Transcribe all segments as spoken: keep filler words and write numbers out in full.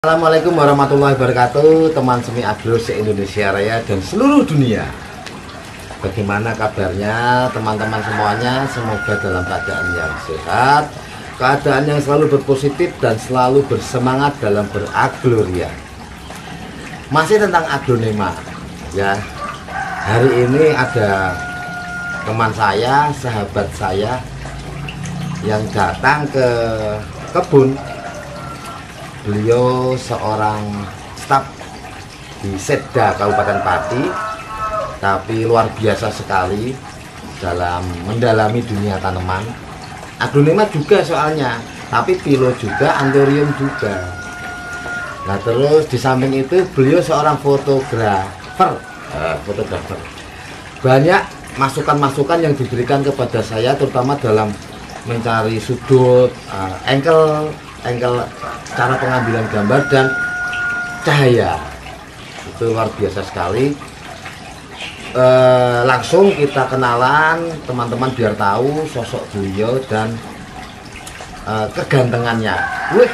Assalamualaikum warahmatullahi wabarakatuh, teman semi agro se-Indonesia Raya dan seluruh dunia. Bagaimana kabarnya teman-teman semuanya? Semoga dalam keadaan yang sehat, keadaan yang selalu berpositif dan selalu bersemangat dalam beragloria. Masih tentang aglonema ya. Hari ini ada teman saya, sahabat saya yang datang ke kebun. Beliau seorang staf di Setda Kabupaten Pati, tapi luar biasa sekali dalam mendalami dunia tanaman. Aglonema juga soalnya, tapi pilo juga, anthurium juga. Nah terus di samping itu beliau seorang fotografer, eh, fotografer. Banyak masukan-masukan yang diberikan kepada saya, terutama dalam mencari sudut, uh, angle, angle cara pengambilan gambar dan cahaya. Itu luar biasa sekali. E, langsung kita kenalan teman-teman biar tahu sosok beliau dan e, kegantengannya. Wih.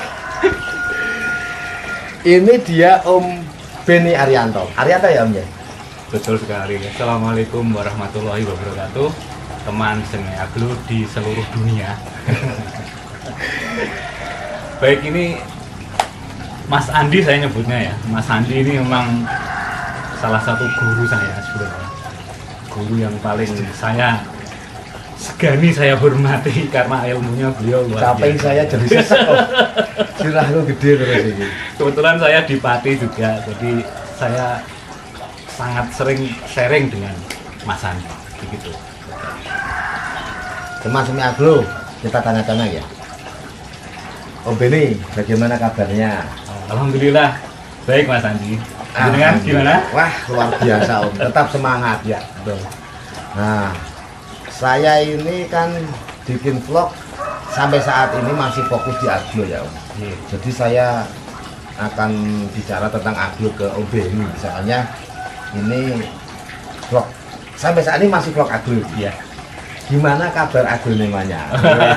Ini dia Om Benny Arianto. Arianto ya Om ya? Betul sekali. Assalamualaikum warahmatullahi wabarakatuh, teman semi agro di seluruh dunia. Baik, ini Mas Andi saya nyebutnya ya. Mas Andi ini memang salah satu guru saya sebenarnya. Guru yang paling saya segani, saya hormati karena ilmunya beliau luar biasa. Capek saya jadi sesek kok. Sirahku gede terus ini. Kebetulan saya di Pati juga, jadi saya sangat sering sharing dengan Mas Andi begitu. Teman semi agro, kita tanya-tanya ya. Om Benny, bagaimana kabarnya? Alhamdulillah baik Mas Andi. Dengan gimana? Wah luar biasa Om, tetap semangat ya. Betul. Nah, saya ini kan bikin vlog sampai saat ini masih fokus di agro ya Om. Yeah. Jadi saya akan bicara tentang agro ke Om Benny. Soalnya ini vlog sampai saat ini masih vlog agro. Ya. Gimana kabar aglonemanya?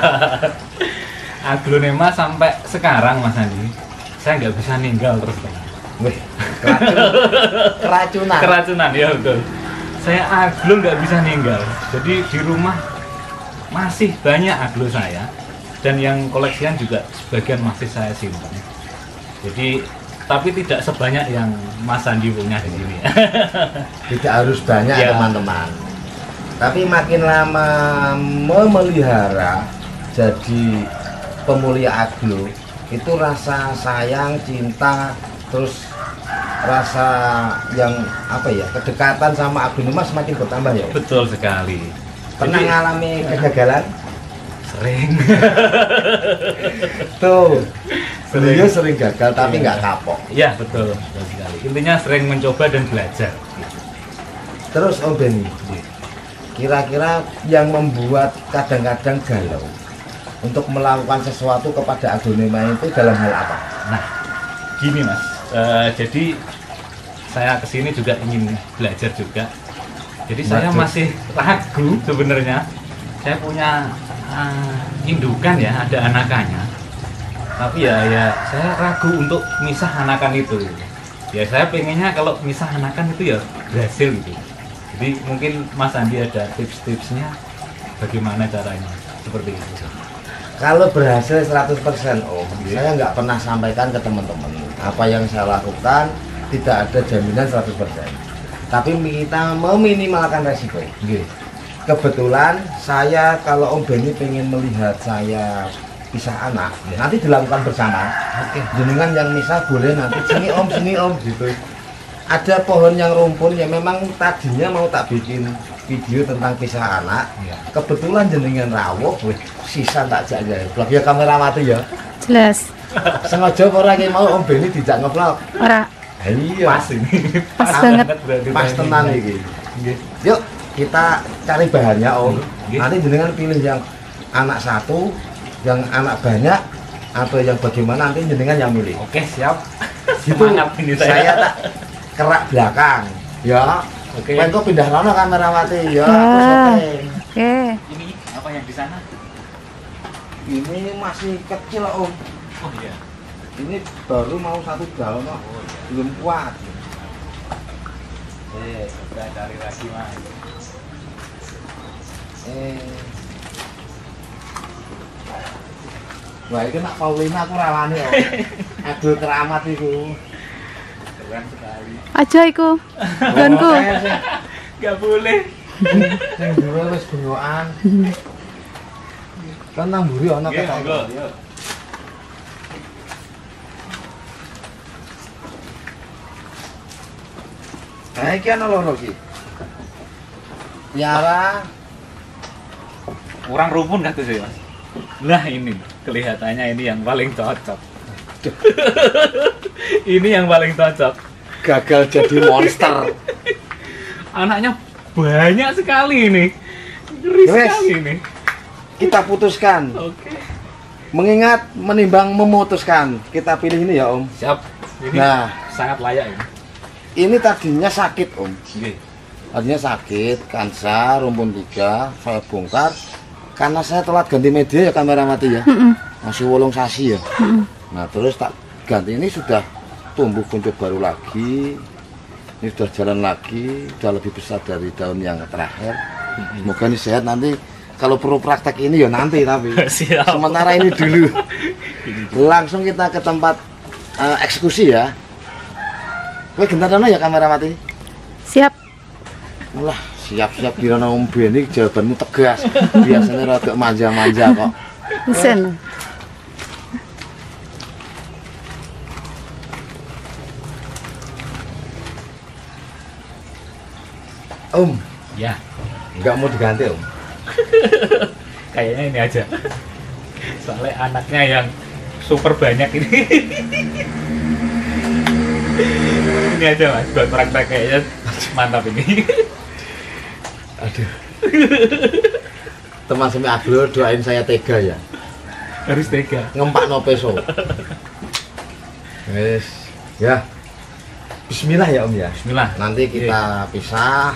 Aglonema sampai sekarang Mas Andi, saya nggak bisa ninggal terus terang. Wih, keracun, keracunan. Keracunan ya betul. Saya aglo nggak bisa ninggal. Jadi di rumah masih banyak aglo saya dan yang koleksian juga sebagian masih saya simpan. Jadi tapi tidak sebanyak yang Mas Andi punya di sini. Tidak harus banyak ya, teman-teman. Tapi makin lama memelihara jadi pemulia aglo itu rasa sayang, cinta, terus rasa yang apa ya, kedekatan sama aglonema semakin bertambah ya. Betul sekali. Pernah Jadi, ngalami kegagalan? Sering. Tuh, beliau sering gagal tapi nggak kapok. Iya betul, betul sekali. Intinya sering mencoba dan belajar. Terus Om Benny, kira-kira yang membuat kadang-kadang galau untuk melakukan sesuatu kepada aglonema itu dalam hal apa? Nah, gini Mas, uh, jadi saya kesini juga ingin belajar juga. Jadi Belajar. Saya masih ragu sebenarnya. Saya punya uh, indukan ya, ada anakannya. Tapi ya, ya saya ragu untuk misah anakan itu. Ya saya pengennya kalau misah anakan itu ya berhasil gitu. Jadi mungkin Mas Andi ada tips-tipsnya bagaimana caranya seperti itu. Kalau berhasil seratus persen Om, okay. Saya nggak pernah sampaikan ke teman-teman. Apa yang saya lakukan tidak ada jaminan seratus persen. Tapi kita meminimalkan resiko. Okay. Kebetulan saya kalau Om Benny pengen melihat saya pisah anak, yeah. Nanti dilakukan bersama. Okay. Jenengan yang misah boleh nanti sini Om, sini Om gitu. Ada pohon yang rumpun yang memang tadinya mau tak bikin video tentang pisah anak, ya. Kebetulan jenengan rawuh, sisa tak jaga vlog ya kamera mati ya. Jelas. Sengaja orang yang mau Om Benny tidak ngevlog. Ora. Iya. Pas ini. Pas, pas banget. Pas tenan ini. Yuk kita cari bahannya Om. Gih. Nanti jenengan pilih yang anak satu, yang anak banyak, atau yang bagaimana nanti jenengan yang milih. Oke siap. Gitu. Ini saya. Saya tak kerak belakang. Ya. Oke. Okay. Kok pindah rono kamera mati ya. Ah, Oke. Okay. Ini apa yang di sana? Ini masih kecil Om. Oh iya. Ini baru mau satu galon kok. Belum kuat. Eh, kita cari lagi mas. Eh. Wah, ini nak Paulina aku rawani kok. Aduh keramat iku. Keren sekali. Aja iku. Gonku. Gak boleh. Sing duwe wis bengokan. Kan nang mburi ana Nggih, ketok. monggo, yuk. Nah, iki ana loro iki. Tiara Kurang rumpun kata saya mas. Nah ini kelihatannya ini yang paling cocok. Ini yang paling cocok. gagal jadi monster. Anaknya banyak sekali ini. Ngeri Wes. sekali ini. Kita putuskan. Oke. Mengingat menimbang memutuskan, kita pilih ini ya Om. Siap. Ini Nah. sangat layak ini. Ini tadinya sakit Om. Oke. Tadinya sakit, kansa, rumpun tiga, saya bongkar. Karena saya telat ganti media ya kamera mati ya. Masih wolong sasi ya. Nah terus tak ganti, ini sudah tumbuh kuncup baru lagi. Ini sudah jalan lagi, sudah lebih besar dari daun yang terakhir. Semoga ini sehat nanti. Kalau perlu praktek ini ya nanti tapi. Siap. Sementara ini dulu. Langsung kita ke tempat eh, eksekusi ya. Kowe gentarana ya kamera mati. Siap. Lah, siap-siap kirana Om Beni jawabanmu tegas. Biasanya rada manja-manja kok. Pesen. Om, Ya. nggak mau diganti Om. Kayaknya ini aja. Soalnya anaknya yang super banyak ini. Ini aja mas, buat praktek kayaknya mantap ini. Aduh. Teman semi aglo doain saya tega ya. Harus tega. Ngempak no peso. Wes, ya. Bismillah ya Om ya. Bismillah. Nanti kita pisah.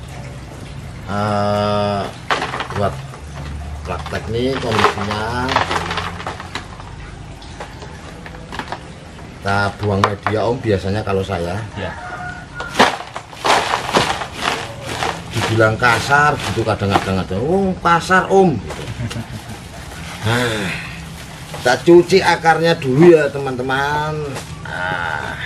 Eh, buat praktek nih kondisinya. Kita buang media Om biasanya kalau saya. Ya. Dibilang kasar gitu kadang-kadang ada oh pasar Om gitu. Nah, kita cuci akarnya dulu ya teman-teman. Nah,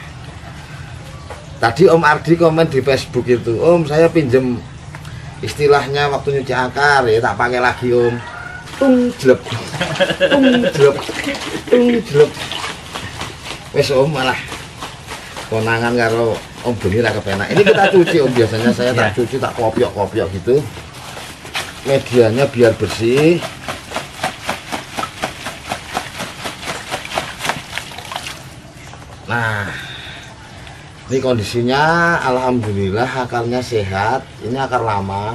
tadi Om Ardi komen di Facebook itu, Om saya pinjem istilahnya waktu nyuci akar ya tak pakai lagi Om. Tung jelek, tung jelek, tung jelek. Wes Om malah konangan karo Om Beni ra kepenak. Ini kita cuci Om, biasanya saya tak cuci tak kopiok-kopiok gitu. Medianya biar bersih. Nah, ini kondisinya alhamdulillah akarnya sehat. Ini akar lama.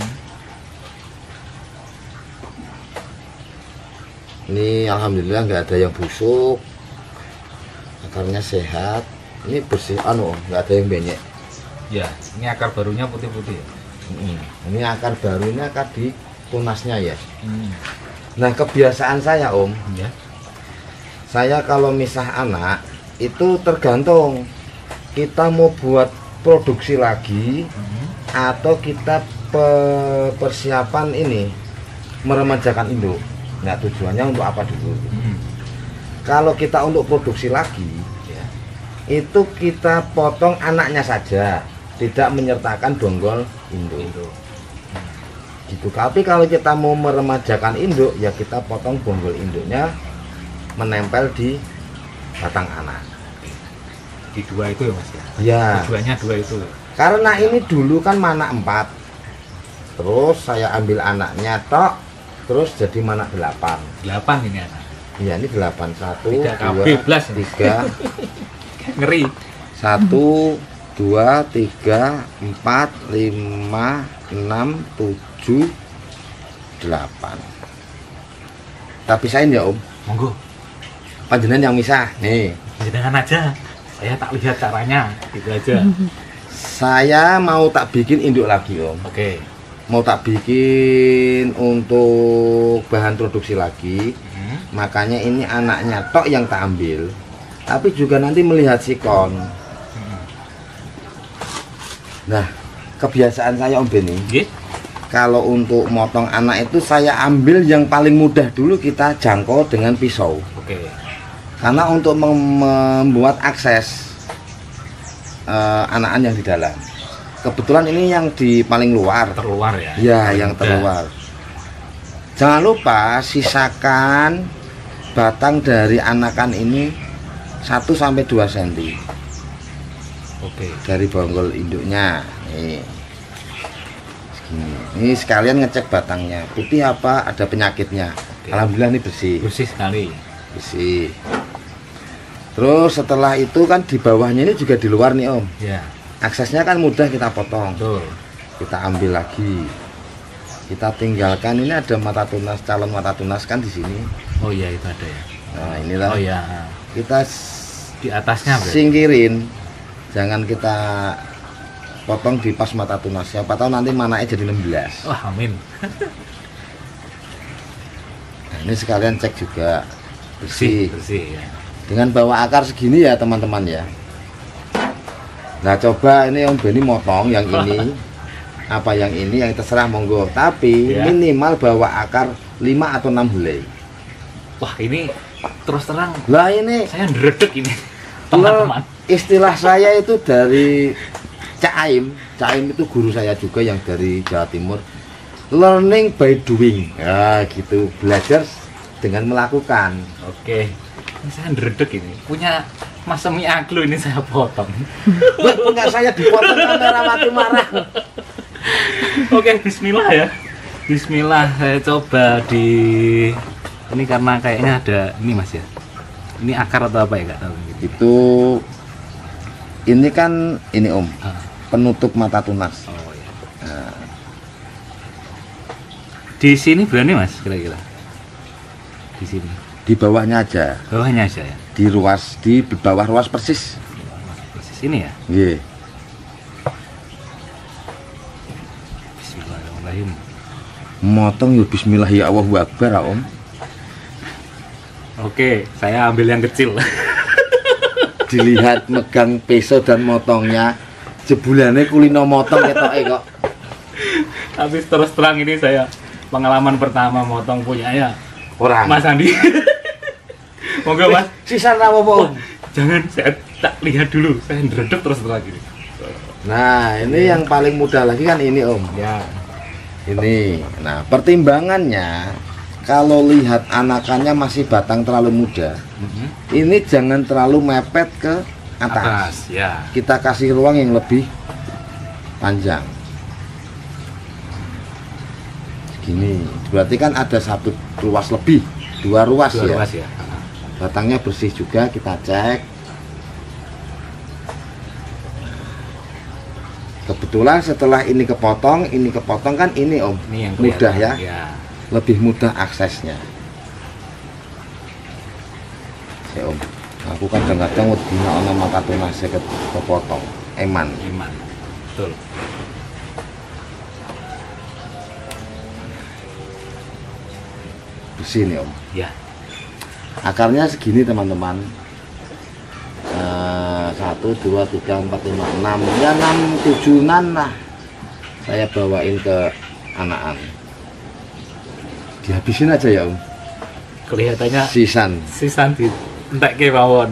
Ini alhamdulillah nggak ada yang busuk. Akarnya sehat. Ini bersih anu, nggak ada yang benyek. Ya, ini akar barunya putih-putih ya. Mm, Ini akar baru, ini akar di tunasnya ya. Hmm. Nah kebiasaan saya Om, Ya. saya kalau misah anak itu tergantung kita mau buat produksi lagi Hmm. atau kita pe- persiapan ini meremajakan induk. Nah tujuannya untuk apa dulu? Hmm. Kalau kita untuk produksi lagi Ya. itu kita potong anaknya saja, tidak menyertakan donggol induk. Itu. Gitu. Tapi kalau kita mau meremajakan induk ya kita potong bonggol induknya menempel di batang anak. Di dua itu ya mas ya. Ya. Tujuannya dua itu. Karena ini dulu kan mana empat, terus saya ambil anaknya tok, terus jadi mana delapan. Delapan ini anak. Ya ini delapan satu Tiga dua K B plus ya. tiga Ngeri. satu dua tiga empat lima enam tujuh delapan. Tapi pisahin ya Om. Monggo. Panjenengan yang misah nih. Jangan aja. Saya tak lihat caranya. Gitu aja. Saya mau tak bikin induk lagi Om. Oke. mau tak bikin untuk bahan produksi lagi. hmm. Makanya ini anaknya tok yang tak ambil, tapi juga nanti melihat sikon. hmm. Nah, kebiasaan saya Om Beni, yeah. kalau untuk motong anak itu saya ambil yang paling mudah dulu, kita jangkau dengan pisau. Oke. Okay. Karena untuk mem membuat akses uh, anakan yang di dalam. Kebetulan ini yang di paling luar. Terluar ya? Ya, yang terluar. Jangan lupa sisakan batang dari anakan ini satu sampai dua senti. Oke. Dari bonggol induknya. Nih. Segini. Ini sekalian ngecek batangnya. Putih apa, ada penyakitnya. Oke. Alhamdulillah ini bersih. Bersih sekali. Bersih. Terus setelah itu kan di bawahnya ini juga di luar nih Om. Ya. Aksesnya kan mudah, kita potong. Betul. Kita ambil lagi. Kita tinggalkan, ini ada mata tunas, calon mata tunas kan di sini. Oh iya, itu ada ya. Nah, inilah. Oh iya. Kita di atasnya berarti. Singkirin. Jangan kita potong di pas mata tunas. Siapa tahu nanti mananya jadi enam belas. Wah, amin. Nah, ini sekalian cek juga bersih. Bersih, bersih ya. Dengan bawa akar segini ya teman-teman ya. Nah coba ini Om Beni motong yang ini apa yang ini yang terserah monggo, tapi ya. Minimal bawa akar lima atau enam helai. Wah ini terus terang lah, ini saya ndredeg ini teman-teman. Istilah saya itu dari Cak Aim. Cak Aim itu guru saya juga yang dari Jawa Timur. Learning by doing ya gitu, belajar dengan melakukan. Oke, ini saya ndredeg ini punya Mas Semi Aglo ini saya potong. Punya saya dipotong kamera mati marah. Oke, bismillah ya. Bismillah, saya coba di ini karena kayaknya ada ini Mas ya. Ini akar atau apa ya, Kak? Itu ini kan ini Om. Ah. Penutup mata tunas. Oh iya. Nah. Di sini berani Mas kira-kira? Di sini. Di bawahnya aja. Bawahnya aja ya. Di ruas, di bawah ruas persis. Persis ini ya? Iya. Bismillahirrahmanirrahim. Motong ya bismillah ya Allahu Akbar, Om. Oke, saya ambil yang kecil. Dilihat megang pisau dan motongnya, jebulannya kulino motong ketoke kok. Tapi terus terang ini saya pengalaman pertama motong punya ya orang Mas Andi. Monggo Mas, sisa apa Om? Jangan, saya tak lihat dulu, saya ndredeg terus terang gini. Nah, ini yang paling mudah lagi kan ini Om. Ya. Ini. Nah, pertimbangannya kalau lihat anakannya masih batang terlalu muda, mm-hmm. ini jangan terlalu mepet ke atas. Atas ya. Kita kasih ruang yang lebih panjang. Segini. Berarti kan ada satu ruas lebih, dua ruas dua ya. Ruas ya. Batangnya bersih juga, kita cek. Kebetulan setelah ini kepotong, ini kepotong kan ini Om, ini yang mudah ya. Ya. Lebih mudah aksesnya. Ya Om, aku kadang-kadang wedina ana mata tunas kepotong, eman. Eman, betul. Bersih nih Om. Ya. Akarnya segini teman-teman. Uh, satu, dua, tiga, empat, lima, enam, ya enam, tujuhan lah. Saya bawain ke anakan. Dihabisin aja ya Om. Kelihatannya sisan. Sisan di entek ke mawon.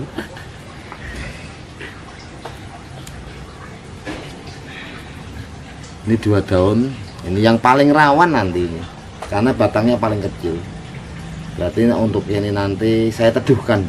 Ini dua daun. Ini yang paling rawan nanti ini, karena batangnya paling kecil. Berarti untuk ini nanti saya teduhkan.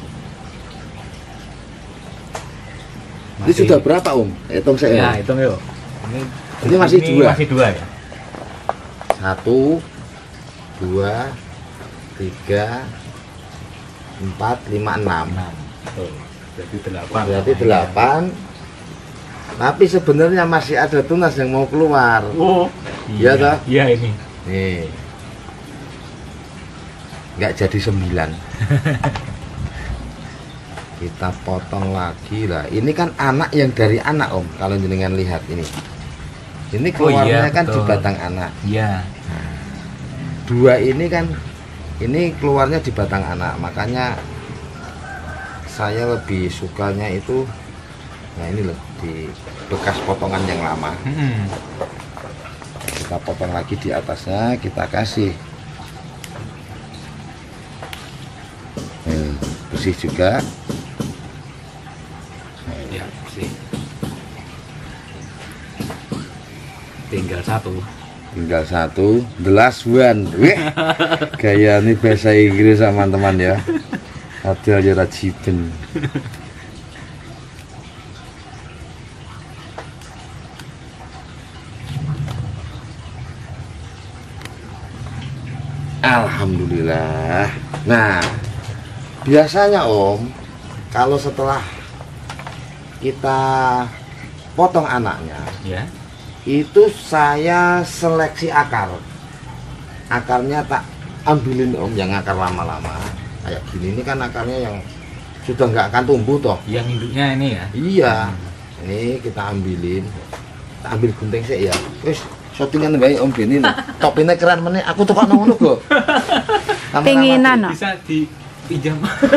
Masih, ini sudah berapa Om? Hitung saya. Ya, hitung yuk. Ini, ini masih ini dua. Masih dua ya. Satu, dua, tiga, empat, lima, enam. Oh, berarti delapan. Berarti delapan. Tapi sebenarnya masih ada tunas yang mau keluar. Oh, iya toh? Iya ini. Nih. Nggak jadi sembilan. Kita potong lagi lah. Ini kan anak yang dari anak Om. Kalau jenengan lihat ini, Ini Oh keluarnya iya, kan di betul. batang anak. Iya. Dua ini kan ini keluarnya di batang anak, makanya saya lebih sukanya itu, nah ini loh di bekas potongan yang lama. Mm-mm. Kita potong lagi di atasnya, kita kasih hmm, bersih juga. Ya, sih. Tinggal satu. Tinggal satu, the last one. Wih, gaya ini bahasa Inggris teman-teman ya. Ada aja rajiben. Alhamdulillah. Nah, biasanya Om, kalau setelah kita potong anaknya, Ya. itu saya seleksi akar. Akarnya tak ambilin Om, yang akar lama-lama kayak gini. Ini kan akarnya yang sudah nggak akan tumbuh toh. Yang induknya ini ya. Iya, ini kita ambilin, kita ambil gunting sih ya. Wis shootingan baik Om Beni nih. Topinnya keren meneh. Aku tuh kok ngono kok. Penginan, no? Bisa dipinjam.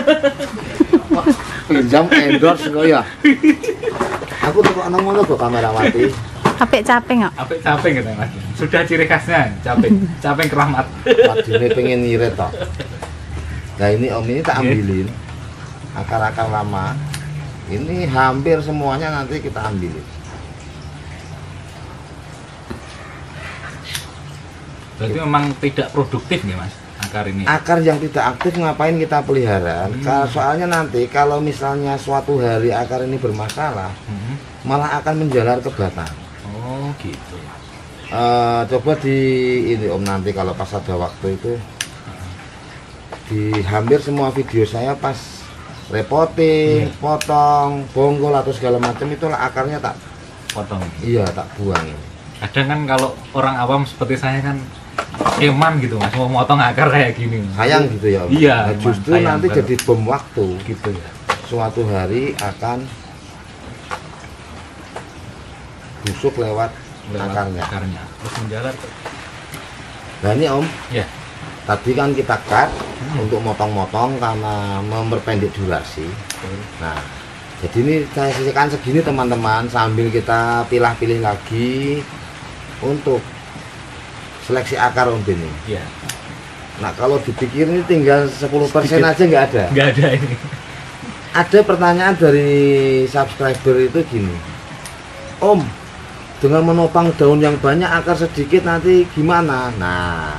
Pinjam endorse kok ya. Aku tuh kok ngono kok kamerawati. Apik capek nggak? Apik capek gitu Mas. Sudah ciri khasnya capek. Capek keramat. Wadine pengen ngirit toh. Nah ini Om ini tak ambilin akar-akar lama. Ini hampir semuanya nanti kita ambilin. Berarti memang tidak produktif nih Mas akar ini. Akar yang tidak aktif ngapain kita pelihara? Hmm. Ka- Soalnya nanti kalau misalnya suatu hari akar ini bermasalah, Hmm. malah akan menjalar ke batang. Oh gitu. Eh, coba di ini Om, nanti kalau pas ada waktu itu di hampir semua video saya pas repoting, Hmm. potong, bonggol atau segala macam itulah akarnya tak Potong. iya tak buang. Kadang kan kalau orang awam seperti saya kan eman gitu Mas, mau motong akar kayak gini. Sayang gitu ya Om. Iya, Nah, emang justru sayang nanti banget. jadi bom waktu. Gitu ya. Suatu hari akan busuk lewat, Lewat akarnya. akarnya. Terus menjalar ke. Nah ini Om, Ya. tadi kan kita cut Hmm. untuk motong-motong karena memperpendek durasi. Nah, jadi ini saya sisihkan segini teman-teman, sambil kita pilah-pilih lagi untuk seleksi akar Om Beni. Ya. Nah kalau dipikir ini tinggal sepuluh persen Sedikit. aja nggak ada. Nggak ada ini. Ada pertanyaan dari subscriber itu gini, Om, dengan menopang daun yang banyak akar sedikit nanti gimana? Nah,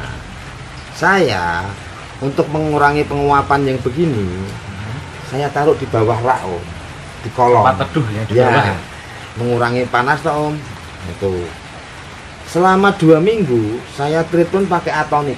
saya untuk mengurangi penguapan yang begini, saya taruh di bawah rak Om, di kolong. Tempat teduh ya di Ya, bawah ya. mengurangi panas toh Om. Itu. Selama dua minggu saya treatment pakai atonik.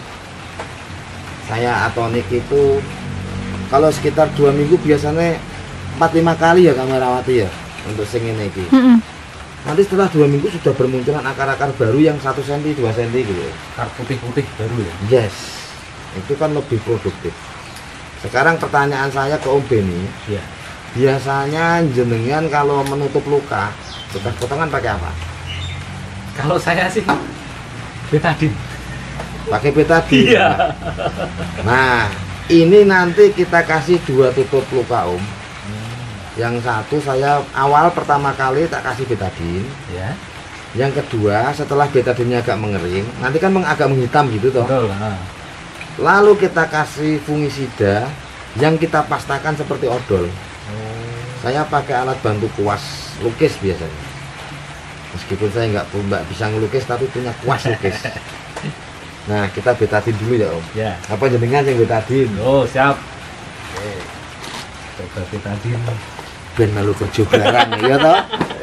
Saya atonik itu kalau sekitar dua minggu biasanya empat lima kali ya kamerawati ya untuk sing ini iki. Mm-mm. Nanti setelah dua minggu sudah bermunculan akar-akar baru yang satu senti dua senti gitu. Akar putih-putih baru ya. Yes, itu kan lebih produktif. Sekarang pertanyaan saya ke Om Beni, Iya. biasanya jenengan kalau menutup luka bekas potongan pakai apa? Kalau saya sih betadin. Pakai betadin. Iya. Nah, ini nanti kita kasih dua tutup luka Om. Yang satu saya awal pertama kali tak kasih betadin. Ya. Yang kedua setelah betadinnya agak mengering, nanti kan meng- agak menghitam gitu toh. Betul. Nah. Lalu kita kasih fungisida yang kita pastakan seperti odol. Saya pakai alat bantu kuas lukis biasanya. Meskipun saya nggak nggak bisa ngelukis tapi punya kuas lukis. Nah kita betadin dulu ya Om. Ya. Apa jenengan yang betadin? Oh, siap. Oke. Coba betadin. Ben malu kerja barang ya toh.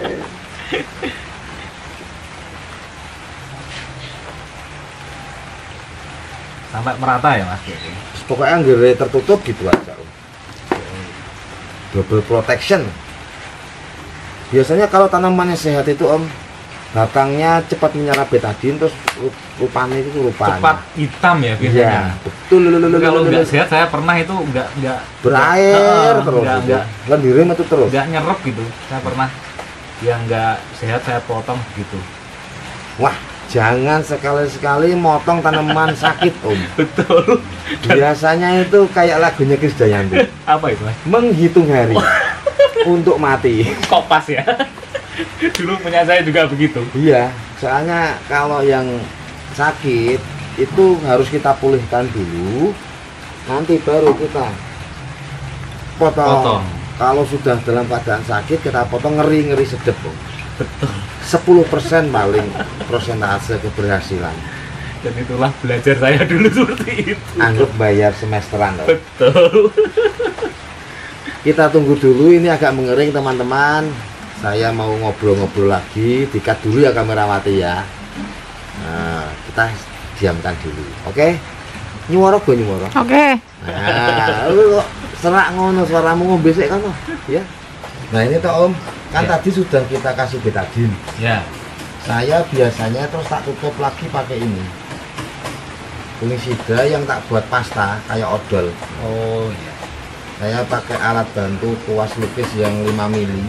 Sampai merata ya Mas. Pokoknya nggak tertutup gitu aja Om. Double protection. Biasanya kalau tanamannya sehat itu Om, batangnya cepat menyerap betadin, terus rupanya itu rupanya Cepat hitam ya iya biasanya. betul. Kalau nggak sehat saya pernah itu nggak nggak berair nggak- terus nggak itu. nggak Lendirnya itu terus. nggak nyerep gitu. Saya pernah yang nggak sehat saya potong gitu. Wah, jangan sekali-sekali motong tanaman sakit, Om. Betul. Biasanya itu kayak lagunya Krisdayanti. Apa itu, Mas? Menghitung hari untuk mati. Kok pas ya? Dulu punya saya juga begitu. Iya, soalnya kalau yang sakit itu harus kita pulihkan dulu, nanti baru kita potong. Potong. Kalau sudah dalam keadaan sakit kita potong, ngeri-ngeri sedep, Om. Betul. sepuluh persen paling prosentase keberhasilan. Dan itulah belajar saya dulu seperti itu. Anggap bayar semesteran, Om. Betul. Kita tunggu dulu, ini agak mengering teman-teman. Saya mau ngobrol-ngobrol lagi, dikat dulu ya kamerawati ya. Nah, kita diamkan dulu, oke? Nyuwara gue nyuwara. Oke. Nah, lu kok serak ngono suaramu ngombe sik kan, ya. Nah, ini toh Om, kan Ya. tadi sudah kita kasih betadin. Ya. Saya biasanya terus tak tutup lagi pakai ini. Fungisida yang tak buat pasta kayak odol. Oh iya. Saya pakai alat bantu kuas lukis yang lima mili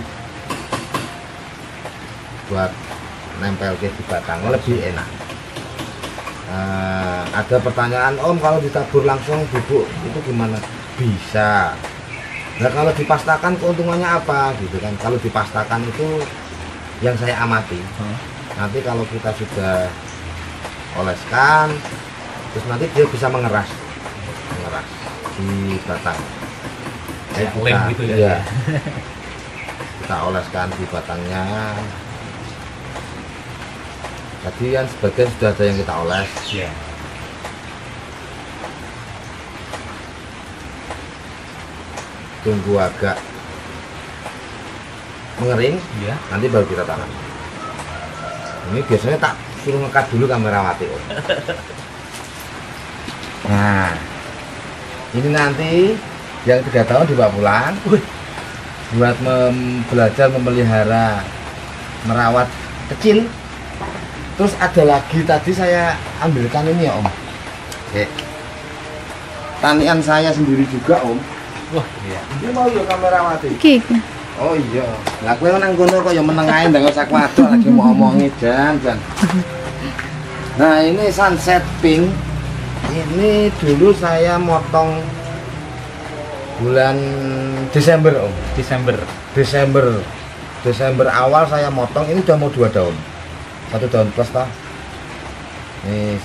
buat nempel ke di batang, lebih enak. Uh, ada pertanyaan, Om, kalau ditabur langsung bubuk itu gimana? Bisa. Nah, kalau dipastakan keuntungannya apa gitu kan? Kalau dipastakan itu yang saya amati, Hmm. nanti kalau kita sudah oleskan, terus nanti dia bisa mengeras, mengeras di batang. Kayak Kita- lem gitu ya. iya. Kita oleskan di batangnya. Tadi kan sebagian sudah ada yang kita oles. Iya. Tunggu agak mengering, Iya. nanti baru kita tanam. Ini biasanya tak suruh ngekat dulu kamerawati, Om. Nah, ini nanti yang tiga tahun dibawa pulang. Wih. Buat mem- belajar memelihara, merawat kecil. Terus ada lagi tadi saya ambilkan ini ya, Om. Oke. Tanian saya sendiri juga, Om. Wah, iya. Ini mau ya kamerawati. Iki. Oh iya. Lah kowe nang kono kok ya meneng ae ndang usah kuwadok lagi mau omongi jan jan. Nah, ini sunset pink. Ini dulu saya motong bulan Desember, Om. Desember. Desember. Desember awal saya motong, ini udah mau dua daun. Satu daun plus toh. Nih.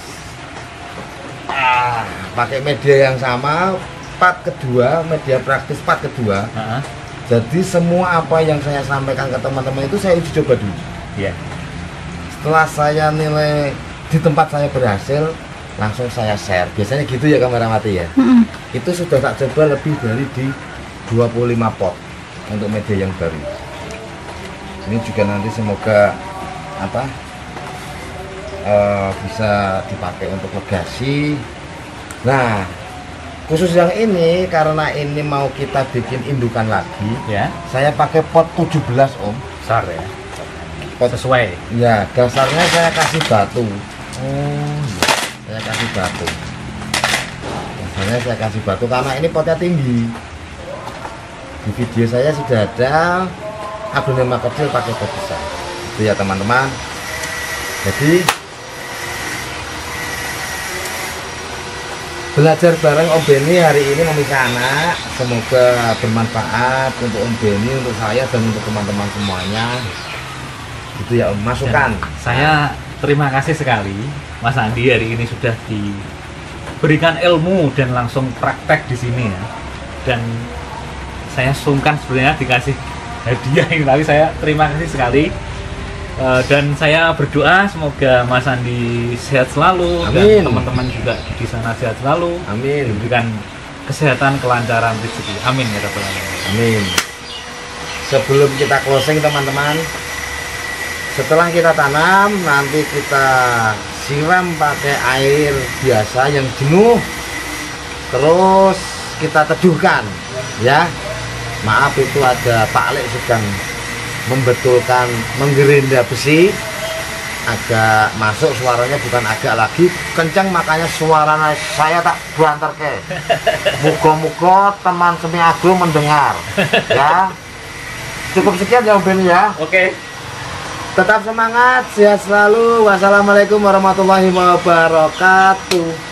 Ah, pakai media yang sama, part kedua, media praktis part kedua. Heeh. Jadi semua apa yang saya sampaikan ke teman-teman itu saya uji coba dulu. Iya. Setelah saya nilai di tempat saya berhasil, langsung saya share. Biasanya gitu ya kameramati ya. Mm-mm. Itu sudah tak coba lebih dari di dua puluh lima pot untuk media yang baru. Ini juga nanti semoga apa eh, bisa dipakai untuk legasi. Nah, khusus yang ini karena ini mau kita bikin indukan lagi, Ya. saya pakai pot tujuh belas, Om. Besar ya. Pot Sesuai. ya, dasarnya saya kasih batu. Oh. Saya kasih batu. Dasarnya saya kasih batu karena ini potnya tinggi. Di video saya sudah ada aglonema kecil pakai pot besar. Itu ya teman-teman. Jadi belajar bareng Om Beni hari ini memisah anak, semoga bermanfaat untuk Om Beni, untuk saya dan untuk teman-teman semuanya. Itu ya Om, masukan. Dan saya terima kasih sekali Mas Andi hari ini sudah diberikan ilmu dan langsung praktek di sini ya. Dan saya sungkan sebenarnya dikasih hadiah ini, tapi saya terima kasih sekali. Eh, dan saya berdoa semoga Mas Andi sehat selalu. Amin. Dan teman-teman juga di sana sehat selalu, Amin. diberikan kesehatan, kelancaran rezeki. Amin ya rabbal alamin. Amin. Sebelum kita closing teman-teman, setelah kita tanam nanti kita siram pakai air biasa yang jenuh, terus kita teduhkan ya. Maaf itu ada Pak Lek sedang membetulkan menggerinda besi, agak masuk suaranya, bukan agak lagi kencang, makanya suaranya saya tak banter ke. Muga-muga teman semi agro mendengar ya. Cukup sekian ya Om Beni ya. Oke. Tetap semangat, sehat selalu. Wassalamualaikum warahmatullahi wabarakatuh.